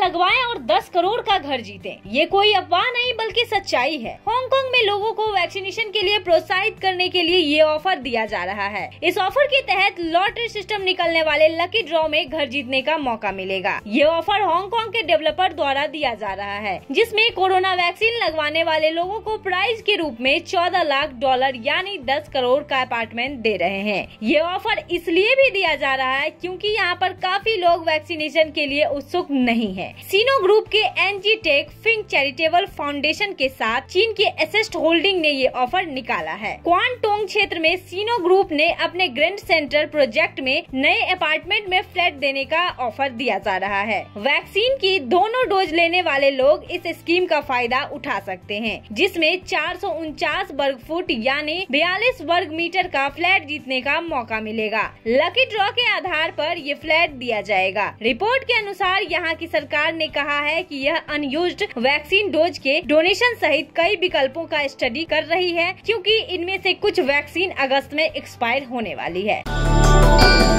लगवाएं और 10 करोड़ का घर जीतें। ये कोई अफवाह नहीं बल्कि सच्चाई है। हांगकांग में लोगों को वैक्सीनेशन के लिए प्रोत्साहित करने के लिए ये ऑफर दिया जा रहा है। इस ऑफर के तहत लॉटरी सिस्टम निकलने वाले लकी ड्रॉ में घर जीतने का मौका मिलेगा। ये ऑफर हांगकांग के डेवलपर द्वारा दिया जा रहा है, जिसमें कोरोना वैक्सीन लगवाने वाले लोगों को प्राइज के रूप में $14 लाख यानी 10 करोड़ का अपार्टमेंट दे रहे हैं। ये ऑफर इसलिए भी दिया जा रहा है क्योंकि यहाँ पर काफी लोग वैक्सीनेशन के लिए उत्सुक नहीं है। सीनो ग्रुप के Ng Teck Fong charitable foundation के साथ चीन के एसेस्ट होल्डिंग ने ये ऑफर निकाला है। क्वांटोंग क्षेत्र में सीनो ग्रुप ने अपने ग्रैंड सेंटर प्रोजेक्ट में नए अपार्टमेंट में फ्लैट देने का ऑफर दिया जा रहा है। वैक्सीन की दोनों डोज लेने वाले लोग इस स्कीम का फायदा उठा सकते हैं, जिसमें 449 वर्ग फुट यानी 42 वर्ग मीटर का फ्लैट जीतने का मौका मिलेगा। लकी ड्रॉ के आधार पर ये फ्लैट दिया जाएगा। रिपोर्ट के अनुसार यहाँ की सरकार ने कहा है कि यह अनयूज्ड वैक्सीन डोज के डोनेशन सहित कई विकल्पों का स्टडी कर रही है, क्योंकि इनमें से कुछ वैक्सीन अगस्त में एक्सपायर होने वाली है।